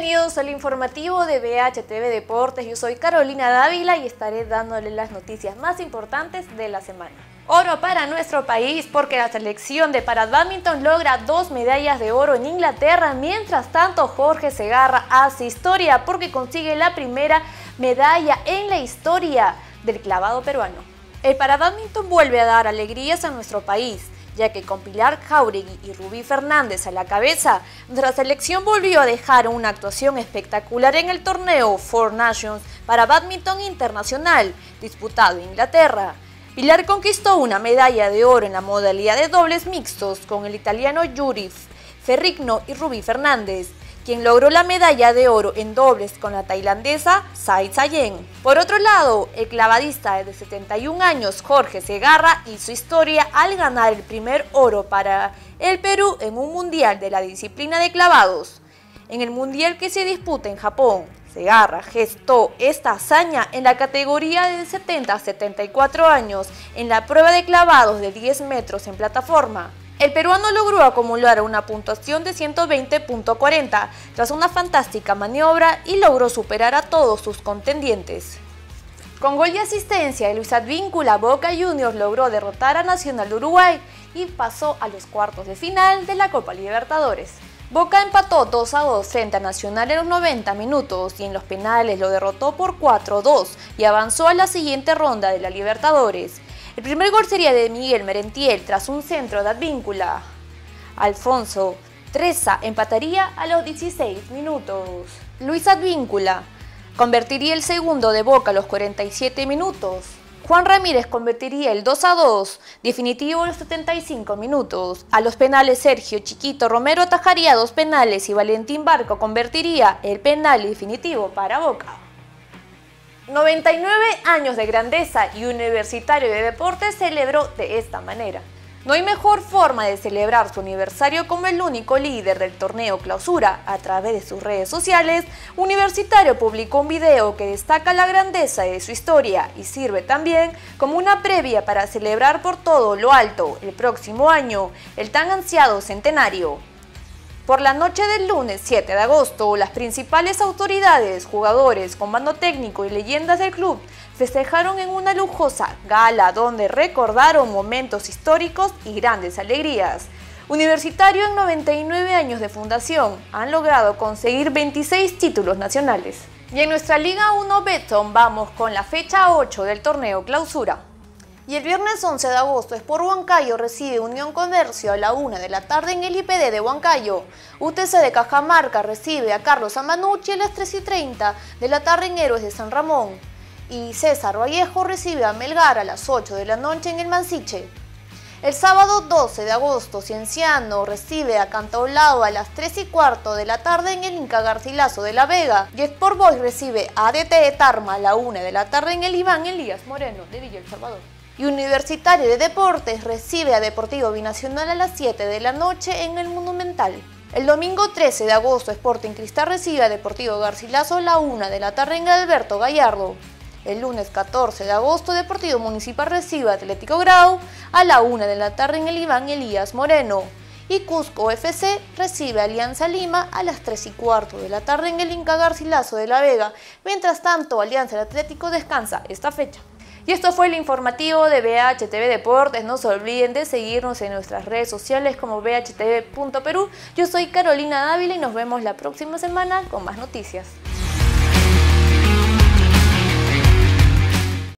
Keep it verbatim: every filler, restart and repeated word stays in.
Bienvenidos al informativo de B H T V Deportes. Yo soy Carolina Dávila y estaré dándole las noticias más importantes de la semana. Oro para nuestro país porque la selección de parabádminton logra dos medallas de oro en Inglaterra. Mientras tanto, Jorge Segarra hace historia porque consigue la primera medalla en la historia del clavado peruano. El parabádminton vuelve a dar alegrías a nuestro país, ya que con Pilar Jáuregui y Rubí Fernández a la cabeza, nuestra selección volvió a dejar una actuación espectacular en el torneo Four Nations para bádminton internacional, disputado en Inglaterra. Pilar conquistó una medalla de oro en la modalidad de dobles mixtos con el italiano Yuri Ferrigno y Rubí Fernández, quien logró la medalla de oro en dobles con la tailandesa Sai Sayen. Por otro lado, el clavadista de setenta y un años Jorge Segarra hizo historia al ganar el primer oro para el Perú en un mundial de la disciplina de clavados. En el mundial que se disputa en Japón, Segarra gestó esta hazaña en la categoría de setenta a setenta y cuatro años en la prueba de clavados de diez metros en plataforma. El peruano logró acumular una puntuación de ciento veinte punto cuarenta tras una fantástica maniobra y logró superar a todos sus contendientes. Con gol y asistencia de Luis Advíncula, Boca Juniors logró derrotar a Nacional de Uruguay y pasó a los cuartos de final de la Copa Libertadores. Boca empató dos a dos frente a Nacional en los noventa minutos y en los penales lo derrotó por cuatro a dos y avanzó a la siguiente ronda de la Libertadores. El primer gol sería de Miguel Merentiel tras un centro de Advíncula. Alfonso Treza empataría a los dieciséis minutos. Luis Advíncula convertiría el segundo de Boca a los cuarenta y siete minutos. Juan Ramírez convertiría el dos a dos definitivo a los setenta y cinco minutos. A los penales Sergio Chiquito Romero atajaría dos penales y Valentín Barco convertiría el penal definitivo para Boca. noventa y nueve años de grandeza y Universitario de Deportes celebró de esta manera. No hay mejor forma de celebrar su aniversario como el único líder del torneo Clausura. A través de sus redes sociales, Universitario publicó un video que destaca la grandeza de su historia y sirve también como una previa para celebrar por todo lo alto el próximo año el tan ansiado centenario. Por la noche del lunes siete de agosto, las principales autoridades, jugadores, comando técnico y leyendas del club festejaron en una lujosa gala donde recordaron momentos históricos y grandes alegrías. Universitario, en noventa y nueve años de fundación, han logrado conseguir veintiséis títulos nacionales. Y en nuestra Liga uno Betson vamos con la fecha ocho del torneo Clausura. Y el viernes once de agosto, Sport Huancayo recibe Unión Comercio a la una de la tarde en el I P D de Huancayo. U T C de Cajamarca recibe a Carlos Amanucci a las tres y treinta de la tarde en Héroes de San Ramón. Y César Vallejo recibe a Melgar a las ocho de la noche en el Mansiche. El sábado doce de agosto, Cienciano recibe a Cantaolao a las tres y cuarto de la tarde en el Inca Garcilaso de La Vega. Y Sport Boys recibe a A D T de Tarma a la una de la tarde en el Iván Elías Moreno de Villa El Salvador. Y Universitario de Deportes recibe a Deportivo Binacional a las siete de la noche en el Monumental. El domingo trece de agosto, Sporting Cristal recibe a Deportivo Garcilaso a la una de la tarde en el Alberto Gallardo. El lunes catorce de agosto, Deportivo Municipal recibe a Atlético Grau a la una de la tarde en el Iván Elías Moreno. Y Cusco F C recibe a Alianza Lima a las tres y cuarto de la tarde en el Inca Garcilaso de La Vega. Mientras tanto, Alianza Atlético descansa esta fecha. Y esto fue el informativo de B H T V Deportes. No se olviden de seguirnos en nuestras redes sociales como b h t v punto perú. Yo soy Carolina Dávila y nos vemos la próxima semana con más noticias.